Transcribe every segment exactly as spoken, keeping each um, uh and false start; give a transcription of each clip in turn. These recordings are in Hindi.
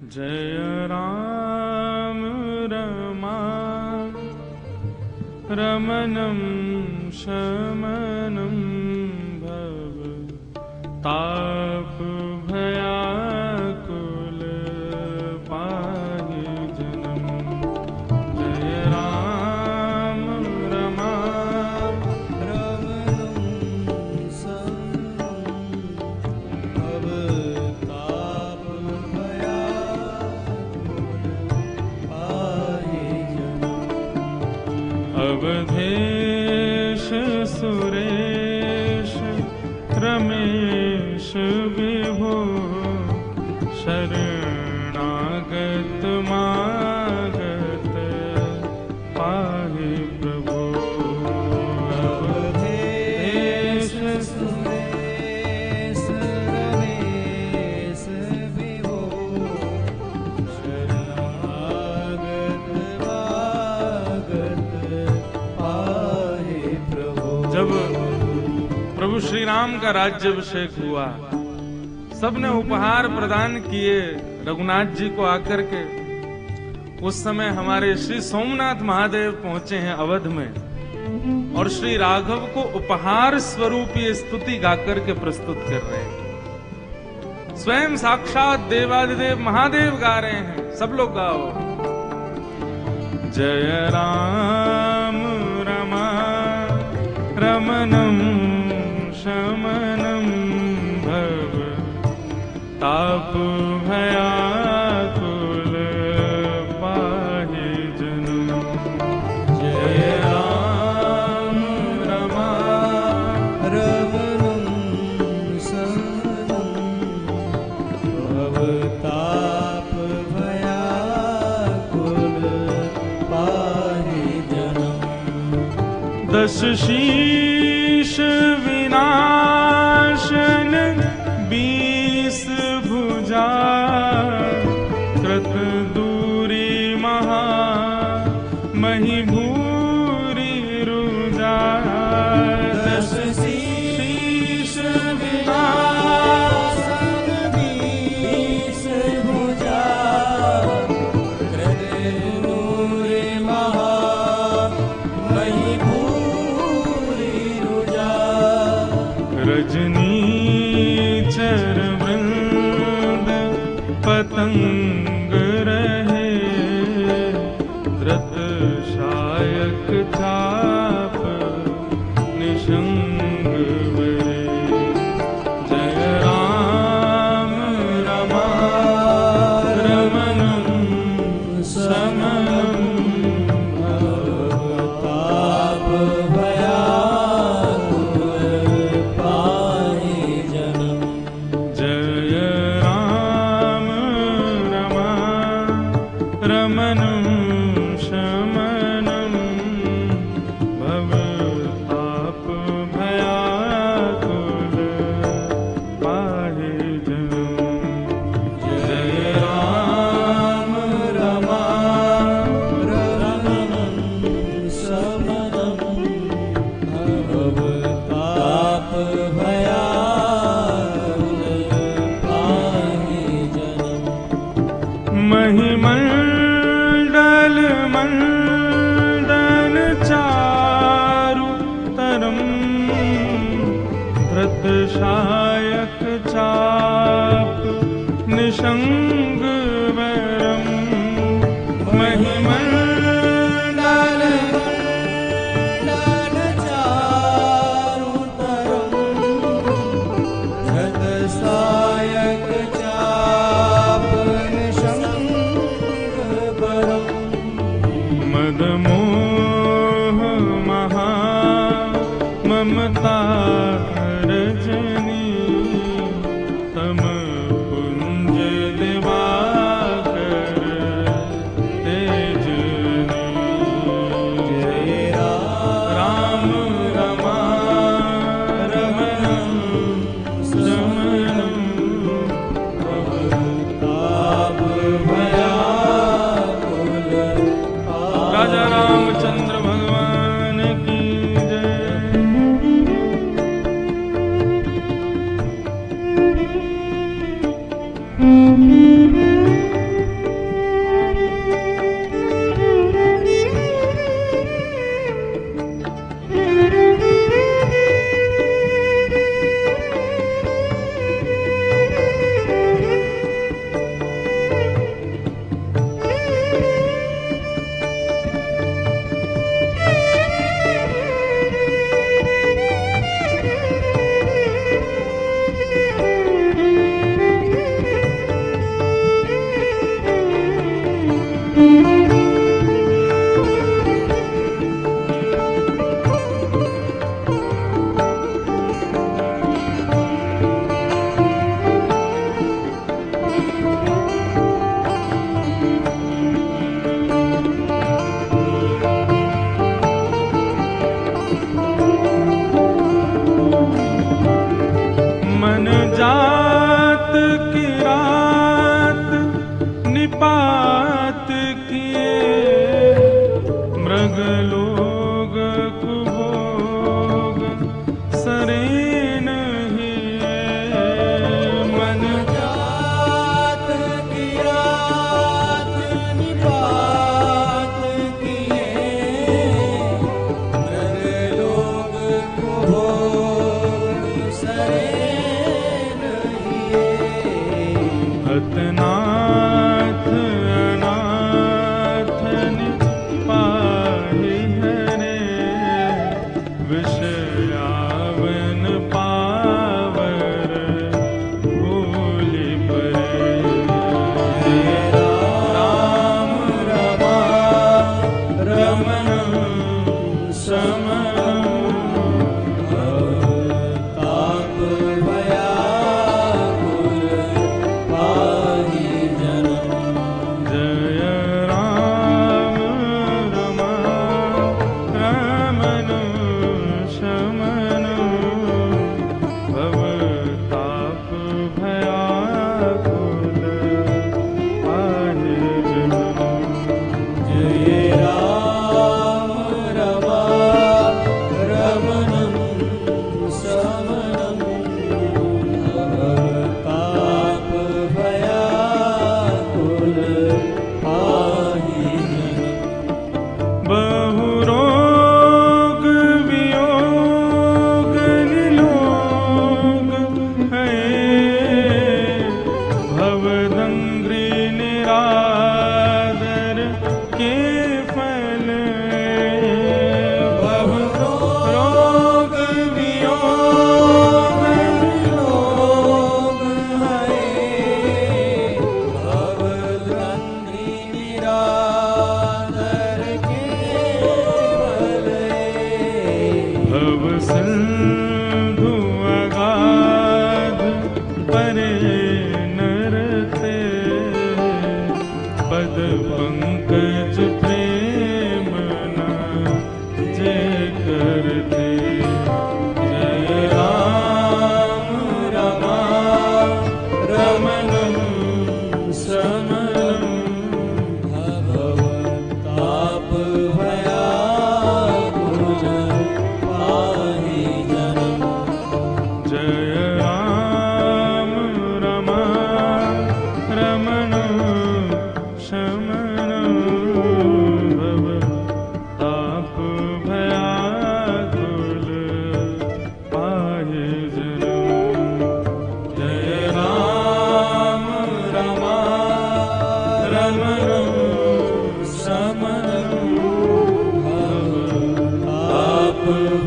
जय राम रमा रमणं शमनं भव ताप भयाकुल पाहि जन्म। जय राम रमा रमणं शमनं भव ताप भयाकुल पाहि जन्म। अवधेश सुरेश रमेश विभो शरणागत मागत पाहि प्रभो। अवधेश सुरेश रमेश विभो शरणागत मागत पाहि प्रभो। जब प्रभु श्री राम का राज्याभिषेक हुआ, सबने उपहार प्रदान किए रघुनाथ जी को आकर के। उस समय हमारे श्री सोमनाथ महादेव पहुंचे हैं अवध में और श्री राघव को उपहार स्वरूप ये स्तुति गाकर के प्रस्तुत कर रहे हैं। स्वयं साक्षात देवादिदेव महादेव गा रहे हैं। सब लोग गाओ। जय राम रमा रमणं शमनं भव ताप भयाकुल पाहि जन्म। जय राम रमा रमणं शमनं भव ताप भयाकुल पाहि जन्म। दश शीश विनाशन बीस भुजा कृत दूरी महा मही भूरी रुजा। दश शीश विनाशन बीस भुजा कृत दूरी महा मही भूरि रुजा। रजनी चर वृंद पतंग रहे धृत शायक चाप निशंग बरे। जय राम रमा रमणं शमनं भव ताप भयाकुल पाहि जन्म। जय राम रमा रमणं शमनं भव ताप भयाकुल पाहि जन्म। जय राम रमा रमणं शमनं भव ताप भयाकुल पाहि जन्म। महिमंडल मंडन चारु तरम धृत शायक चाप निशंग वरम। महिमंडल मंडन चारु तरम धृत सायक चाप निशंग वरम। मदमोह महा ममता रजनी तम पुंज दिवा नाथ अनाथन पाहि हरे विषयावन पावर भूलि परे राम रमा रमण समन ताप भयाकुल पाहि जन्म जय राम रमा रमण शमन भव ताप भयाकुल पाहि जन्म जय राम रमा रमणं समनं भवताप भयाकुल पाहि जन्म बहु रोग वियोग निलोग है भवदंग्रि निरादर के फल बहु रोग वियोग लोग हरे भवदंग्रि निरादर के भले भव सिंधु अगाध परे नरते पद पंकज प्रेम न जय करते जय राम रमा रमणं समनं भवताप भयाकुल पाहि जन्म जय राम रमा रमण शमन भव ताप भयाकुल पाहि जन्म जय राम रमा रमणं समनं भवताप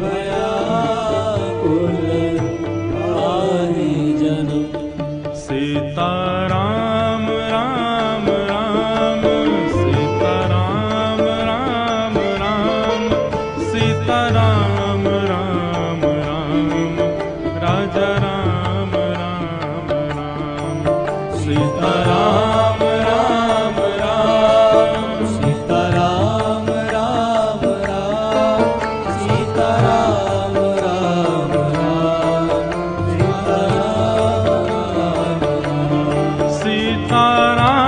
भयाकुल पाहि जन्म सीता राम राम राम सीता राम राम राम सीता राम राम राम राजा राम राम राम सीता राम राम राम सीता राम राम राम सीता राम राम राम सीता राम राम राम सीता राम